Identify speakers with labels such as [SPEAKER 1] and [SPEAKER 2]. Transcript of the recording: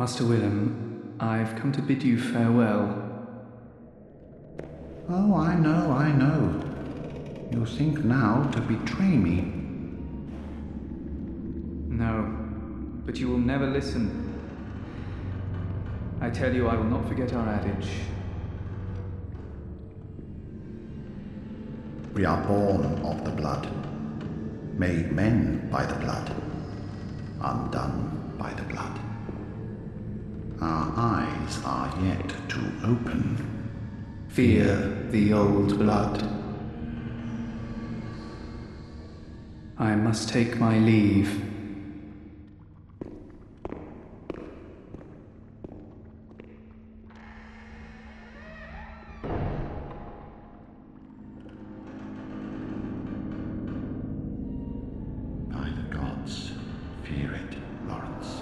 [SPEAKER 1] Master Willem, I've come to bid you farewell.
[SPEAKER 2] Oh, I know. You think now to betray me.
[SPEAKER 1] No, but you will never listen. I tell you, I will not forget our adage.
[SPEAKER 2] We are born of the blood, made men by the blood, undone by the blood. Our eyes are yet to open.
[SPEAKER 1] Fear the old blood. I must take my leave.
[SPEAKER 2] By the gods, fear it, Lawrence.